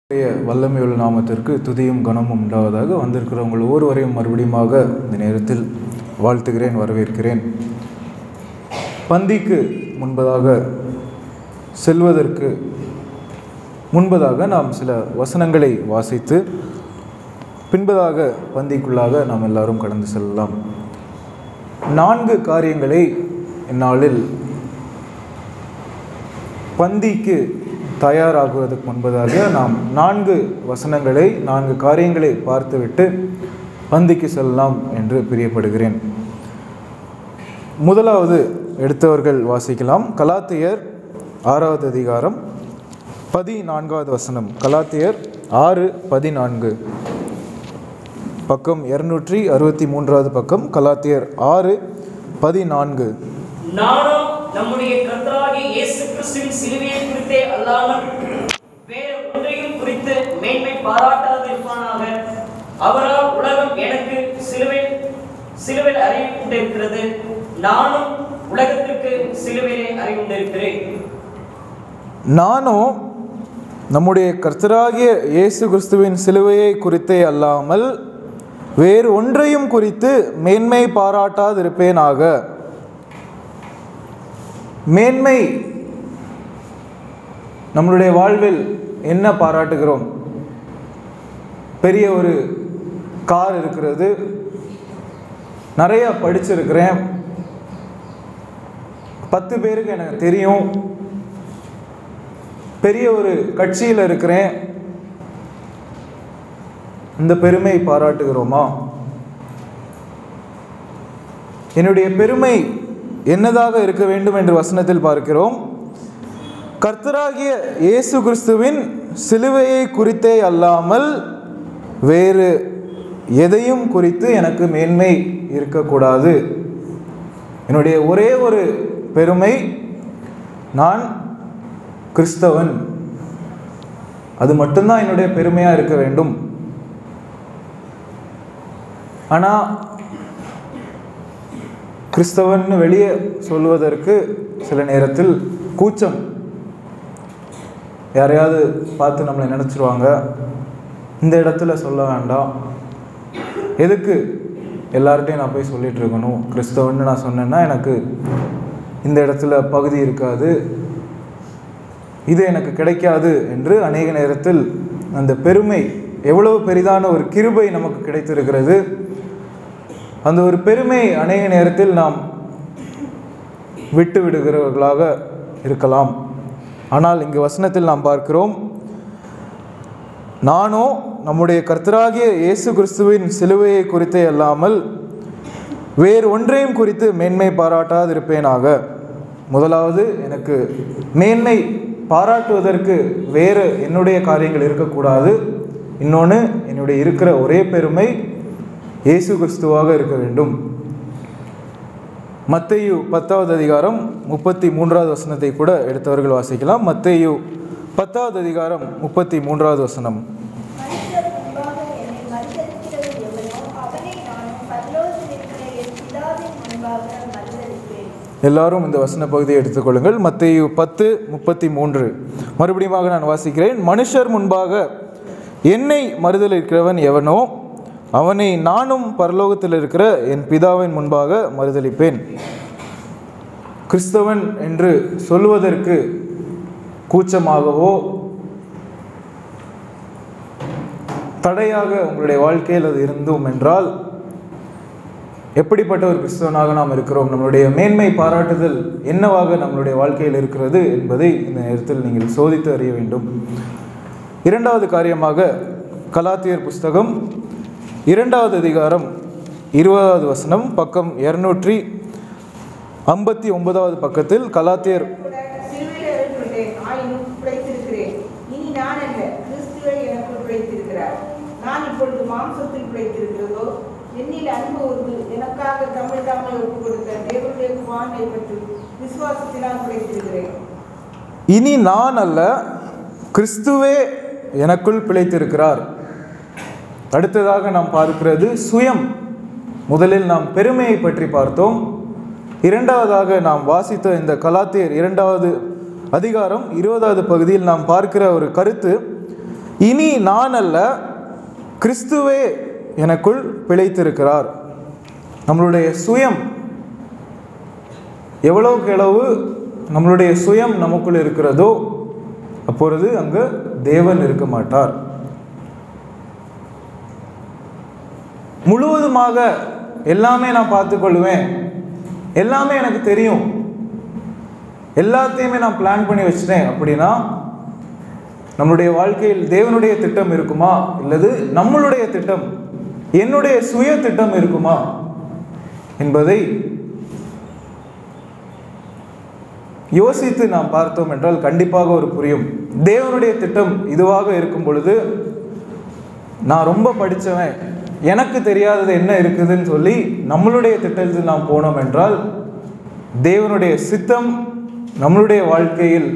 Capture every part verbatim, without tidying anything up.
வல்லமையுள்ள நாமத்திற்கு துதியும் கனமும் உண்டாவதாக. வந்திருக்கிறவங்கள் ஒவ்வொருவரையும் மறுபடியுமாக இந்த நேரத்தில் வாழ்த்துகிறேன், வரவேற்கிறேன். பந்திக்கு முன்பதாக செல்வதற்கு முன்பதாக நாம் சில வசனங்களை வாசித்து பின்பதாக பந்திக்குள்ளாக நாம் எல்லாரும் கடந்து செல்லலாம். நான்கு காரியங்களை இந்நாளில் பந்திக்கு தயாராகுவதற்கு முன்பதாக நாம் நான்கு வசனங்களை நான்கு காரியங்களை பார்த்துவிட்டு பந்திக்கு செல்லலாம் என்று பிரியப்படுகிறேன். முதலாவது எடுத்தவர்கள் வாசிக்கலாம். கலாத்தியர் ஆறாவது அதிகாரம் பதினான்காவது வசனம். கலாத்தியர் ஆறு பதினான்கு, பக்கம் இருநூற்றி அறுபத்தி மூன்றாவது பக்கம். கலாத்தியர் ஆறு பதினான்கு. நானும் நம்முடைய கர்த்தராகிய இயேசு கிறிஸ்துவின் சிலுவையை குறித்தே அல்லாமல் வேறு ஒன்றையும் குறித்து மேன்மை பாராட்டாதிருப்பானாக. அவரால் உலகம் எனக்கு சிலுவையில் சிலுவையில் அறிவுண்டிருக்கிறது, நானும் உலகத்திற்கு சிலுவையிலே அறிவுண்டிருக்கிறேன். நானும் நம்முடைய கர்த்தராகிய இயேசு கிறிஸ்துவின் சிலுவையை குறித்தே அல்லாமல் வேறு ஒன்றையும் குறித்து மேன்மை பாராட்டாதிருப்பேனாக. மேன்மை நம்மளுடைய வாழ்வில் என்ன பாராட்டுகிறோம்? பெரிய ஒரு கார் இருக்கிறது, நிறைய படிச்சிருக்கிறேன், பத்து பேருக்கு எனக்கு தெரியும், பெரிய ஒரு கட்சியில் இருக்கிறேன், இந்த பெருமை பாராட்டுகிறோமா? என்னுடைய பெருமை என்னதாக இருக்க வேண்டும் என்று வசனத்தில் பார்க்கிறோம். கர்த்தராகிய இயேசு கிறிஸ்துவின் சிலுவையை குறித்தே அல்லாமல் வேறு எதையும் குறித்து எனக்கு மேன்மை இருக்கக்கூடாது. என்னுடைய ஒரே ஒரு பெருமை, நான் கிறிஸ்தவன், அது மட்டும்தான் என்னுடைய பெருமையாக இருக்க வேண்டும். ஆனால் கிறிஸ்தவன்னு வெளியே சொல்வதற்கு சில நேரத்தில் கூச்சம். யாரையாவது பார்த்து நம்மளை நினச்சிருவாங்க, இந்த இடத்துல சொல்ல வேண்டாம், எதுக்கு எல்லார்ட்டையும் நான் போய் சொல்லிகிட்டு இருக்கணும், கிறிஸ்தவன்னு நான் சொன்னேன்னா எனக்கு இந்த இடத்துல பகுதி இருக்காது, இது எனக்கு கிடைக்காது என்று அநேக நேரத்தில் அந்த பெருமை, எவ்வளவு பெரிதான ஒரு கிருபை நமக்கு கிடைத்திருக்கிறது, அந்த ஒரு பெருமை அநேக நேரத்தில் நாம் விட்டு விடுகிறவர்களாக இருக்கலாம். ஆனால் இங்கு வசனத்தில் நாம் பார்க்கிறோம், நானோ நம்முடைய கர்த்தராகிய இயேசு கிறிஸ்துவின் சிலுவையை குறித்தே அல்லாமல் வேறு ஒன்றையும் குறித்து மேன்மை பாராட்டாதிருப்பேனாக. முதலாவது, எனக்கு மேன்மை பாராட்டுவதற்கு வேறு என்னுடைய காரியங்கள் இருக்கக்கூடாது. இன்னொன்று, என்னுடைய இருக்கிற ஒரே பெருமை இயேசு கிறிஸ்துவாக இருக்க வேண்டும். மத்தேயு பத்தாவது அதிகாரம் முப்பத்தி மூன்றாவது வசனத்தை கூட எடுத்தவர்கள் வாசிக்கலாம். மத்தேயு பத்தாவது அதிகாரம் முப்பத்தி மூன்றாவது வசனம். எல்லாரும் இந்த வசன பகுதியை எடுத்துக்கொள்ளுங்கள். மத்தேயு பத்து முப்பத்தி மூன்று. மறுபடியும் நான் வாசிக்கிறேன். மனுஷர் முன்பாக என்னை மறுதலிக்கிறவன் எவனோ அவனை நானும் பரலோகத்தில் இருக்கிற என் பிதாவின் முன்பாக மறுதலிப்பேன். கிறிஸ்தவன் என்று சொல்வதற்கு கூச்சமாகவோ தடையாக உங்களுடைய வாழ்க்கையில் அது இருந்தோம் என்றால், எப்படிப்பட்ட ஒரு கிறிஸ்தவனாக நாம் இருக்கிறோம், நம்மளுடைய மேன்மை பாராட்டுதல் என்னவாக நம்மளுடைய வாழ்க்கையில் இருக்கிறது என்பதை இந்த நேரத்தில் நீங்கள் சோதித்து அறிய வேண்டும். இரண்டாவது காரியமாக, கலாத்தியர் புஸ்தகம் இரண்டாவது அதிகாரம் இருபதாவது வசனம், பக்கம் இருநூற்றி ஐம்பத்தி ஒன்பதாவது பக்கத்தில். கலாத்தியர் இனி நான் அல்ல, கிறிஸ்துவே எனக்குள் பிழைத்திருக்கிறார். அடுத்ததாக நாம் பார்க்கிறது சுயம். முதலில் நாம் பெருமையை பற்றி பார்த்தோம். இரண்டாவதாக நாம் வாசித்த இந்த கலாத்தியர் இரண்டாவது அதிகாரம் இருபதாவது பகுதியில் நாம் பார்க்கிற ஒரு கருத்து, இனி நான் அல்ல, கிறிஸ்துவே எனக்குள் பிழைத்திருக்கிறார். நம்மளுடைய சுயம் எவ்வளவுக்கு எவ்வளவு நம்மளுடைய சுயம் நமக்குள் இருக்கிறதோ அப்பொழுது அங்கு தேவன் இருக்க மாட்டார். முழுவதுமாக எல்லாமே நான் பார்த்துக்கொள்வேன், எல்லாமே எனக்கு தெரியும், எல்லாத்தையுமே நான் பிளான் பண்ணி வச்சிட்டேன் அப்படின்னா நம்மளுடைய வாழ்க்கையில் தேவனுடைய திட்டம் இருக்குமா, இல்லது நம்மளுடைய திட்டம், என்னுடைய சுய திட்டம் இருக்குமா என்பதை யோசித்து நாம் பார்த்தோம் என்றால் கண்டிப்பாக ஒரு புரியும். தேவனுடைய திட்டம் இதுவாக இருக்கும் பொழுது நான் ரொம்ப படித்தவன், எனக்கு தெரியாதது என்ன இருக்குதுன்னு சொல்லி நம்மளுடைய திட்டத்தில் நாம் போனோம் என்றால் தேவனுடைய சித்தம் நம்மளுடைய வாழ்க்கையில்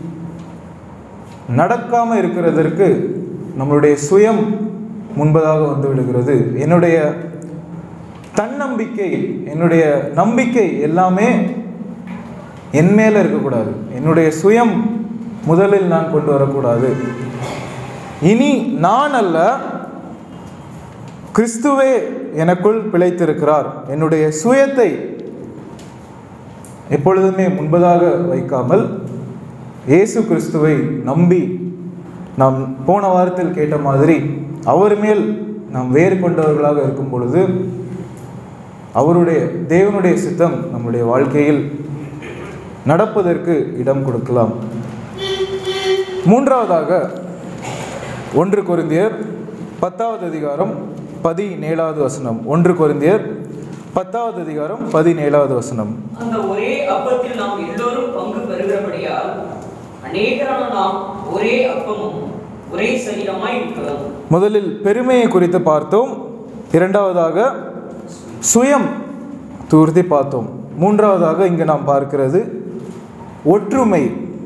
நடக்காமல் இருக்கிறதற்கு நம்மளுடைய சுயம் முன்பதாக வந்து விடுகிறது. என்னுடைய தன்னம்பிக்கை, என்னுடைய நம்பிக்கை எல்லாமே என் மேலே இருக்கக்கூடாது, என்னுடைய சுயம் முதலில் நான் கொண்டு வரக்கூடாது. இனி நான் அல்ல, கிறிஸ்துவே எனக்குள் பிழைத்திருக்கிறார். என்னுடைய சுயத்தை எப்பொழுதுமே முன்பதாக வைக்காமல் இயேசு கிறிஸ்துவை நம்பி நாம் போன வாரத்தில் கேட்ட மாதிரி அவர் மேல் நாம் வேறு கொண்டவர்களாக இருக்கும் பொழுது அவருடைய தேவனுடைய சித்தம் நம்முடைய வாழ்க்கையில் நடப்பதற்கு இடம் கொடுக்கலாம். மூன்றாவதாக ஒன்று கொரிந்தியர் பத்தாவது அதிகாரம் பதினேழாவது வசனம். ஒன்று கொரிந்தியர் பத்தாவது அதிகாரம் பதினேழாவது வசனம். அந்த ஒரே அப்பத்தில் நாம் எல்லோரும் பங்கு பெறுகிறபடியால் அநேகரான நாம் ஒரே அப்பமும் ஒரே சரீரமாய் இருக்கிறோம். முதலில் பெருமையை குறித்து பார்த்தோம், இரண்டாவதாக சுயம் தூர்த்தி பார்த்தோம், மூன்றாவதாக இங்கு நாம் பார்க்கிறது ஒற்றுமை.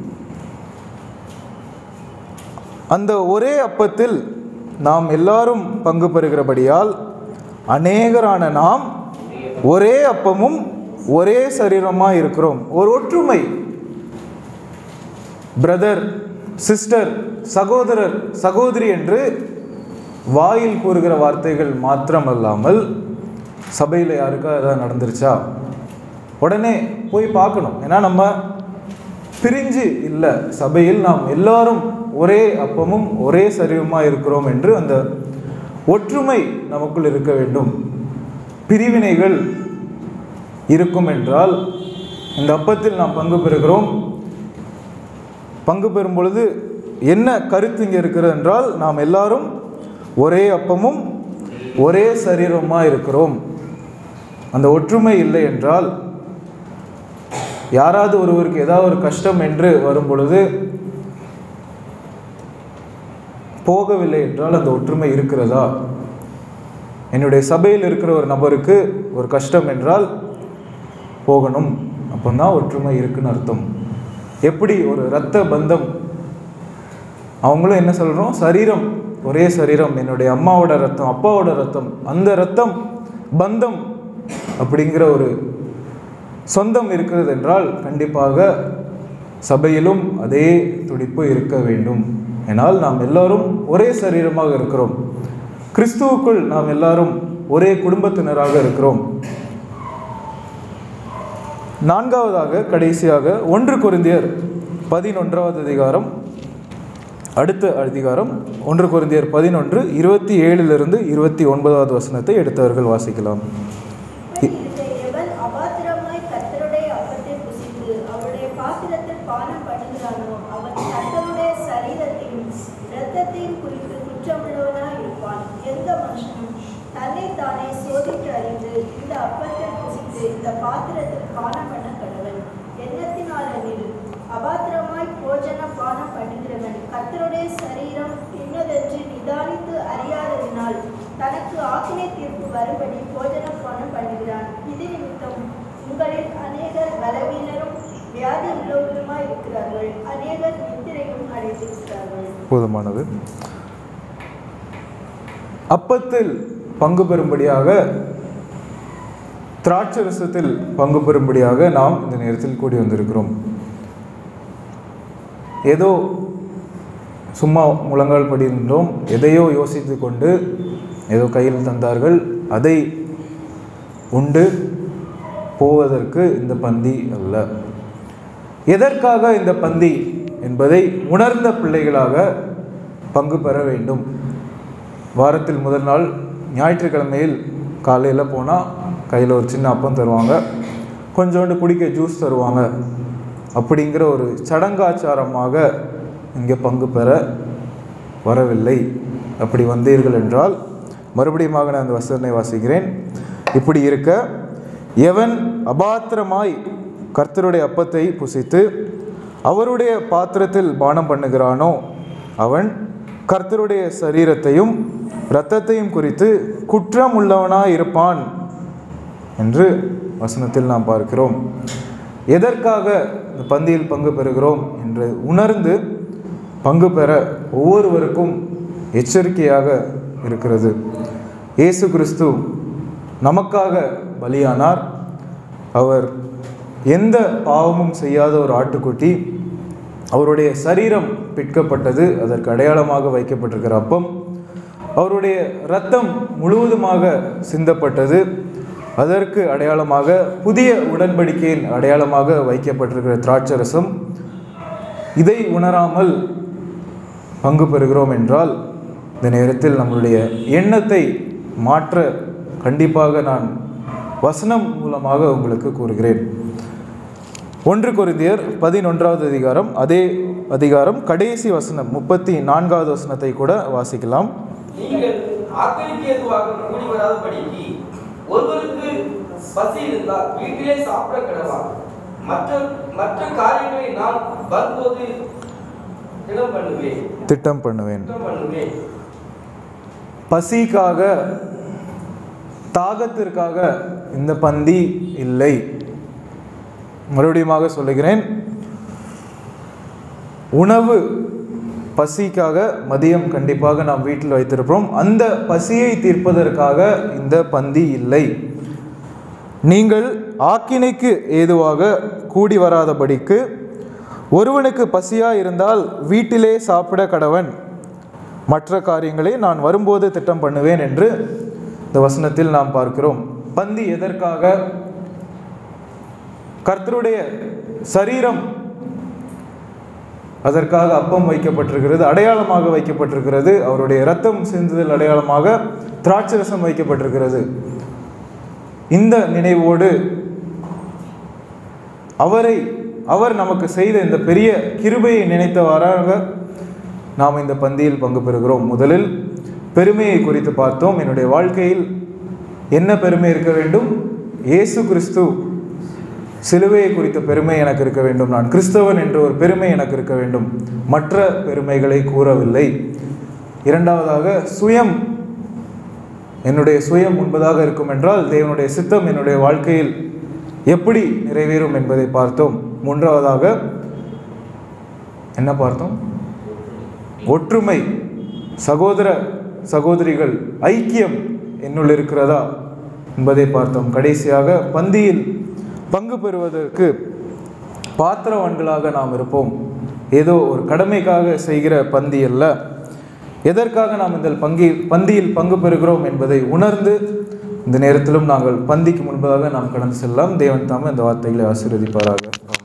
அந்த ஒரே அப்பத்தில் நாம் எல்லாரும் பங்கு பெறுகிறபடியால் அநேகரான நாம் ஒரே அப்பமும் ஒரே சரீரமாக இருக்கிறோம். ஒரு ஒற்றுமை. பிரதர், சிஸ்டர், சகோதரர், சகோதரி என்று வாயில் கூறுகிற வார்த்தைகள் மாத்திரமல்லாமல் சபையில் யாருக்கா ஏதாவது நடந்துருச்சா உடனே போய் பார்க்கணும். ஏன்னா நம்ம பிரிஞ்சு இல்லை, சபையில் நாம் எல்லாரும் ஒரே அப்பமும் ஒரே சரீரமாக இருக்கிறோம் என்று அந்த ஒற்றுமை நமக்குள் இருக்க வேண்டும். பிரிவினைகள் இருக்கும் என்றால் இந்த அப்பத்தில் நாம் பங்கு பெறுகிறோம். பங்கு பெறும் பொழுது என்ன கருத்து இங்கே இருக்கிறது என்றால் நாம் எல்லாரும் ஒரே அப்பமும் ஒரே சரீரமாக இருக்கிறோம். அந்த ஒற்றுமை இல்லை என்றால் யாராவது ஒருவருக்கு ஏதாவது ஒரு கஷ்டம் என்று வரும் பொழுது போகவில்லை என்றால் அந்த ஒற்றுமை இருக்கிறதா? என்னுடைய சபையில் இருக்கிற ஒரு நபருக்கு ஒரு கஷ்டம் என்றால் போகணும், அப்போ தான் ஒற்றுமை இருக்குன்னு அர்த்தம். எப்படி ஒரு இரத்த பந்தம், அவங்களும் என்ன சொல்கிறோம், சரீரம் ஒரே சரீரம், என்னுடைய அம்மாவோட ரத்தம், அப்பாவோட ரத்தம், அந்த ரத்தம் பந்தம் அப்படிங்கிற ஒரு சொந்தம் இருக்கிறது என்றால் கண்டிப்பாக சபையிலும் அதே துடிப்பு இருக்க வேண்டும். ஏனால் நாம் எல்லாரும் ஒரே சரீரமாக இருக்கிறோம். கிறிஸ்துவுக்குள் நாம் எல்லாரும் ஒரே குடும்பத்தினராக இருக்கிறோம். நான்காவதாக கடைசியாக ஒன்று கொரிந்தியர் பதினொன்றாவது அதிகாரம், அடுத்த அதிகாரம் ஒன்று கொரிந்தியர் பதினொன்று இருபத்தி ஏழிலிருந்து இருபத்தி ஒன்பதாவது வசனத்தை எடுத்தவர்கள் வாசிக்கலாம். அபாத்திரமாய் போஜன பானம் பண்ணுகிறவன் கர்த்தருடைய சரீரம் இன்னதென்று நிதானித்து அறியாததினால் தனக்கு ஆக்கினை தீர்ப்பு வரும்படி போஜன பானம் பண்ணுகிறான். இது நிமித்தம் உங்களில் அநேகர் பலவீனரும் வியாதி உள்ளவருமாய் இருக்கிறார்கள், அநேகர் நித்திரையும் அடைந்திருக்கிறார்கள். போதுமானது. அப்பத்தில் பங்கு பெறும்படியாக, திராட்சரசத்தில் பங்கு பெறும்படியாக நாம் இந்த நேரத்தில் கூடி வந்திருக்கிறோம். ஏதோ சும்மா முழங்கால் படியிருந்தோம், எதையோ யோசித்து கொண்டு ஏதோ கையில் தந்தார்கள், அதை உண்டு போவதற்கு இந்த பந்தி அல்ல. எதற்காக இந்த பந்தி என்பதை உணர்ந்த பிள்ளைகளாக பங்கு பெற வேண்டும். வாரத்தில் முதல் நாள் ஞாயிற்றுக்கிழமையில் காலையில் போனால் கையில் ஒரு சின்ன அப்பம் தருவாங்க, கொஞ்சோண்டு குடிக்க ஜூஸ் தருவாங்க. அப்படிங்கிற ஒரு சடங்காச்சாரமாக இங்கே பங்கு பெற வரவில்லை. அப்படி வந்தீர்கள் என்றால் மறுபடியும் நான் அந்த வசனத்தை வாசிக்கிறேன். இப்படி இருக்க, எவன் அபாத்திரமாய் கர்த்தருடைய அப்பத்தை புசித்து அவருடைய பாத்திரத்தில் பானம் பண்ணுகிறானோ அவன் கர்த்தருடைய சரீரத்தையும் இரத்தத்தையும் குறித்து குற்றம் உள்ளவனாய் இருப்பான் என்று வசனத்தில் நாம் பார்க்கிறோம். எதற்காக இந்த பந்தியில் பங்கு பெறுகிறோம் என்று உணர்ந்து பங்கு பெற ஒவ்வொருவருக்கும் எச்சரிக்கையாக இருக்கிறது. இயேசு கிறிஸ்து நமக்காக பலியானார். அவர் எந்த பாவமும் செய்யாத ஒரு ஆட்டுக்குட்டி. அவருடைய சரீரம் பிற்கப்பட்டது, அதற்கு அடையாளமாக வைக்கப்பட்டிருக்கிற அப்பம். அவருடைய இரத்தம் முழுவதுமாக சிந்தப்பட்டது, அதற்கு அடையாளமாக புதிய உடன்படிக்கையின் அடையாளமாக வைக்கப்பட்டிருக்கிற திராட்சரசம். இதை உணராமல் பங்கு பெறுகிறோம் என்றால் இந்த நேரத்தில் நம்மளுடைய எண்ணத்தை மாற்ற கண்டிப்பாக நான் வசனம் மூலமாக உங்களுக்கு கூறுகிறேன். ஒன்று கொரிந்தியர் பதினொன்றாவது அதிகாரம், அதே அதிகாரம் கடைசி வசனம் முப்பத்தி நான்காவது வசனத்தை கூட வாசிக்கலாம். நீங்கள் ஆக்கினைக்கு ஏதுவாக கூடி வராதபடிக்கு ஒருவருக்கு பசி இருந்தால் வீட்டிலே சாப்பிட கடவா. மற்ற மற்ற காரியங்களை நான் வரும்போது திட்டம் பண்ணுவேன் திட்டம் பண்ணுவேன் திட்டம் பண்ணுவேன் பசிக்காக, தாகத்திற்காக இந்த பந்தி இல்லை. மறுபடியும் சொல்லுகிறேன், உணவு பசிக்காக மதியம் கண்டிப்பாக நாம் வீட்டில் வைத்திருப்போம். அந்த பசியை தீர்ப்பதற்காக இந்த பந்தி இல்லை. நீங்கள் ஆக்கினைக்கு ஏதுவாக கூடி வராதபடிக்கு ஒருவனுக்கு பசியா இருந்தால் வீட்டிலே சாப்பிட கடவன். மற்ற காரியங்களை நான் வரும்போது திட்டம் பண்ணுவேன் என்று இந்த வசனத்தில் நாம் பார்க்கிறோம். பந்தி எதற்காக? கர்த்தருடைய சரீரம், அதற்காக அப்பம் வைக்கப்பட்டிருக்கிறது, அடையாளமாக வைக்கப்பட்டிருக்கிறது. அவருடைய இரத்தம் சிந்துதல் அடையாளமாக திராட்சரசம் வைக்கப்பட்டிருக்கிறது. இந்த நினைவோடு அவரை அவர் நமக்கு செய்த இந்த பெரிய கிருபையை நினைத்தவாறாக நாம் இந்த பந்தியில் பங்கு பெறுகிறோம். முதலில் பெருமையை குறித்து பார்த்தோம். என்னுடைய வாழ்க்கையில் என்ன பெருமை இருக்க வேண்டும்? இயேசு கிறிஸ்து சிலுவையை குறித்த பெருமை எனக்கு இருக்க வேண்டும். நான் கிறிஸ்தவன் என்ற ஒரு பெருமை எனக்கு இருக்க வேண்டும். மற்ற பெருமைகளை கூறவில்லை. இரண்டாவதாக, சுயம், என்னுடைய சுயம் முன்பதாக இருக்கும் என்றால் தேவனுடைய சித்தம் என்னுடைய வாழ்க்கையில் எப்படி நிறைவேறும் என்பதை பார்த்தோம். மூன்றாவதாக என்ன பார்த்தோம்? ஒற்றுமை, சகோதர சகோதரிகள் ஐக்கியம் என்னுள் இருக்கிறதா என்பதை பார்த்தோம். கடைசியாக பந்தியில் பங்கு பெறுவதற்கு பாத்திரவான்களாக நாம் இருப்போம். ஏதோ ஒரு கடமைக்காக செய்கிற பந்தி அல்ல. எதற்காக நாம் இந்த பங்கில் பந்தியில் பங்கு பெறுகிறோம் என்பதை உணர்ந்து இந்த நேரத்திலும் நாங்கள் பந்திக்கு முன்பதாக நாம் கடந்து செல்லலாம். தேவன் தாமே இந்த வார்த்தைகளை ஆசீர்வதிப்பாராக.